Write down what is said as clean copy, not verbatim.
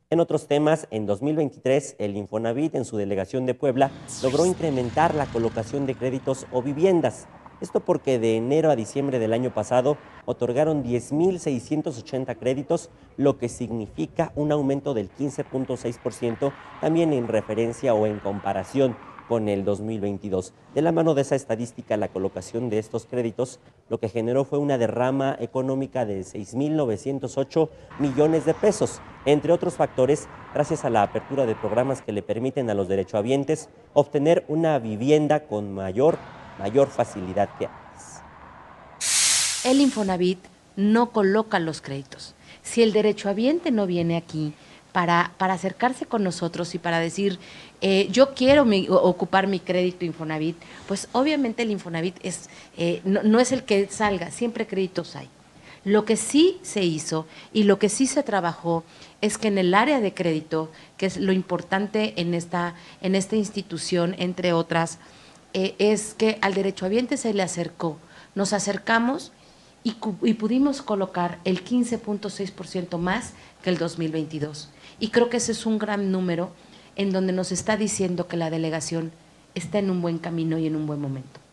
En otros temas, en 2023, el Infonavit en su delegación de Puebla logró incrementar la colocación de créditos o viviendas. Esto porque de enero a diciembre del año pasado otorgaron 10.680 créditos, lo que significa un aumento del 15.6%, también en referencia o en comparación con el 2022. De la mano de esa estadística, la colocación de estos créditos lo que generó fue una derrama económica de 6.908 millones de pesos, entre otros factores, gracias a la apertura de programas que le permiten a los derechohabientes obtener una vivienda con mayor facilidad que antes. El Infonavit no coloca los créditos. Si el derechohabiente no viene aquí para acercarse con nosotros y para decir, yo quiero ocupar mi crédito Infonavit, pues obviamente el Infonavit no es el que salga, siempre créditos hay. Lo que sí se hizo y lo que sí se trabajó es que en el área de crédito, que es lo importante en esta institución, entre otras, es que al derechohabiente se le acercó. Nos acercamos y pudimos colocar el 15.6% más que el 2022. Y creo que ese es un gran número en donde nos está diciendo que la delegación está en un buen camino y en un buen momento.